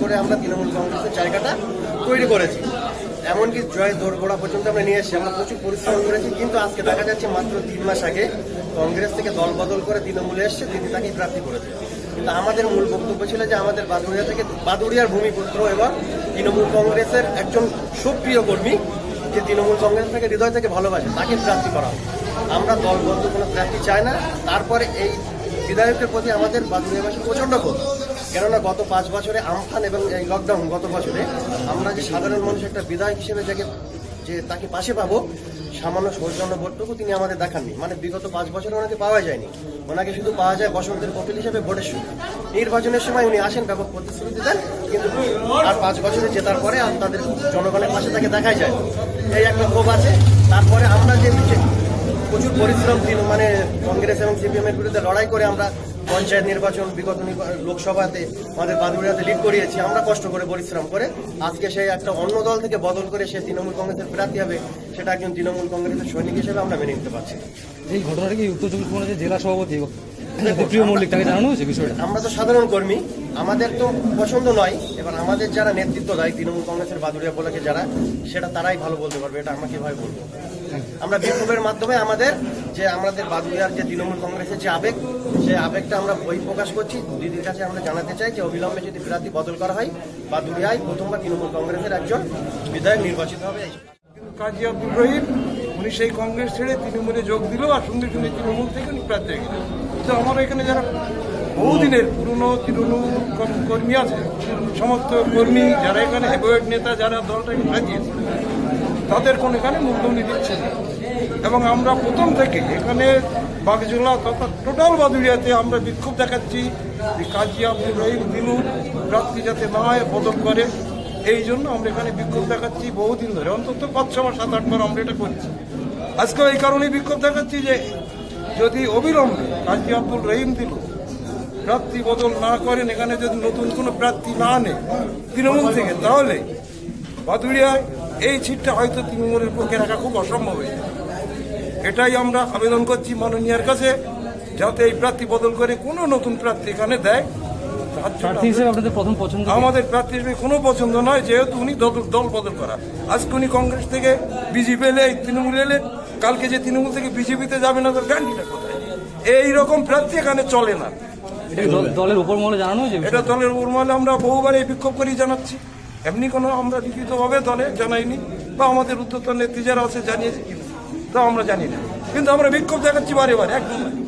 করে আমরা তৃণমূল কংগ্রেসের জায়গাটা তৈরি করেছি। এমনকি জয় দোরগোড়া পর্যন্ত আমরা নিয়ে এসেছি, আমরা প্রচুর পরিশ্রম করেছি। কিন্তু আজকে দেখা যাচ্ছে মাত্র 3 মাস আগে কংগ্রেস থেকে দল বদল করে তৃণমূলে এসছে, তিনি তাকেই প্রার্থী করেছে। কিন্তু আমাদের মূল বক্তব্য ছিল যে আমাদের বাদুড়িয়ার ভূমিপুত্র এবং তৃণমূল কংগ্রেসের একজন সক্রিয় কর্মী, যে তৃণমূল কংগ্রেস থেকে হৃদয় থেকে ভালোবাসে, তাকে প্রার্থী করা। আমরা দলবদ্ধ কোনো প্রার্থী চাই না। তারপরে এই বিধায়কের প্রতি আমাদের বাদুড়িয়াবাসী প্রচণ্ড ক্ষোভ, কেননা গত 5 বছরে আমফান এবং এই লকডাউন গত বছরে আমরা যে সাধারণ মানুষ একটা বিধায়ক হিসেবে তাকে পাশে পাবো, সামান্য সৌজন্যবোধটুকু তিনি আমাদের দেখাননি। মানে বিগত 5 বছরে ওনাকে পাওয়া যায়নি, ওনাকে শুধু পাওয়া যায় বসন্তের কোকিল হিসেবে ভোটের সময়। নির্বাচনের সময় উনি আসেন, ব্যাপক প্রতিশ্রুতি দেন, কিন্তু আর 5 বছরে জেতার পরে আর তাদের জনগণের পাশে তাকে দেখাই যায়। এই একটা ক্ষোভ আছে। তারপরে আমরা যে প্রচুর পরিশ্রম মানে কংগ্রেস এবং সিপিএমের বিরুদ্ধে লড়াই করে আমরা পঞ্চায়েত নির্বাচন, বিগত লোকসভাতে আমাদের বাদুড়িয়াতে লিড করিয়েছি, আমরা কষ্ট করে পরিশ্রম করে। আজকে সেই একটা অন্য দল থেকে বদল করে সে তৃণমূল কংগ্রেসের প্রার্থী হবে, সেটা একজন তৃণমূল কংগ্রেসের সৈনিক হিসেবে আমরা মেনে নিতে পারছি। এই ঘটনাটা কি উত্তর চব্বিশ পরগনার জেলা সভাপতি প্রিয় মল্লিক তাকে জানানো হয়েছে বিষয়টা? আমরা তো সাধারণ কর্মী, আমাদের তো পছন্দ নয়। এবার আমাদের যারা নেতৃত্ব দেয় তৃণমূল কংগ্রেসের বাদুড়িয়া বলাকে যারা, সেটা তারাই ভালো বলতে পারবে, এটা আমরা কিভাবে বলবো। আমরা বিক্ষোভের মাধ্যমে আমাদের বাদুড়িয়ার যে তৃণমূল কংগ্রেসের যে আবেগ, সেই আবেগটা আমরা বই প্রকাশ করছি। দিদির কাছে আমরা জানাতে চাই যে অবিলম্বে যদি প্রার্থী বদল করা হয়, বাদুড়িয়ায় প্রথমবার তৃণমূল কংগ্রেসের একজন বিধায়ক নির্বাচিত হবে। কাজী আব্দুল রহিম উনি সেই কংগ্রেস ছেড়ে তৃণমূলে যোগ দিল, আর সঙ্গে সঙ্গে তৃণমূল থেকে উনি প্রার্থী হয়ে গেলেন। তো আমার এখানে যারা বহুদিনের পুরনো তৃণমূল কর্মী আছে, সমস্ত কর্মী যারা এখানে হেভিওয়েট নেতা যারা দলটাকে সাজিয়েছে, তাদের কোনো এখানে মূল্যনি দিচ্ছে না। এবং আমরা প্রথম থেকে এখানে বাগজোলা তথা টোটাল বাদুড়িয়াতে আমরা বিক্ষোভ দেখাচ্ছি যে কাজী আব্দুল রহিম দিনু প্রার্থী যাতে না হয়, বদল করে। এই জন্য আমরা এখানে বিক্ষোভ দেখাচ্ছি বহুদিন ধরে, অন্তত 5-6 বার 7-8 বার আমরা এটা করছি। আজকে এই কারণেই বিক্ষোভ দেখাচ্ছি যে যদি অবিলম্বে কাজী আব্দুল রহিম দিনু প্রার্থী বদল না করেন, এখানে যদি নতুন কোনো প্রার্থী না আনে তৃণমূল থেকে, তাহলে বাদুড়িয়ায় এই সিটটা হয়তো তৃণমূলের পক্ষে রাখা খুব অসম্ভব হয়ে যায়। এটাই আমরা আবেদন করছি মাননীয়ার কাছে, যাতে এই প্রার্থী বদল করে কোনো নতুন প্রার্থী এখানে দেয়। আমাদের প্রার্থী হিসেবে কোনো পছন্দ নয়, যেহেতু উনি দল বদল করা। আজকে উনি কংগ্রেস থেকে বিজেপি এলে, তৃণমূল এলে, কালকে যে তৃণমূল থেকে বিজেপিতে যাবে না, তার গ্যারান্টিটা কোথায়? এইরকম প্রার্থী এখানে চলে না। দলের উপর মহলে জানানো হয়েছে? এটা দলের উপর মহলে আমরা বহুবার এই বিক্ষোভ করেই জানাচ্ছি। এমনি কোনো আমরা লিখিতভাবে দলে জানাইনি, বা আমাদের উদ্যোক্তা নেত্রী যারা আছে জানিয়েছি, তা আমরা জানি না। কিন্তু আমরা বিক্ষোভ দেখাচ্ছি বারে বারে, একদম।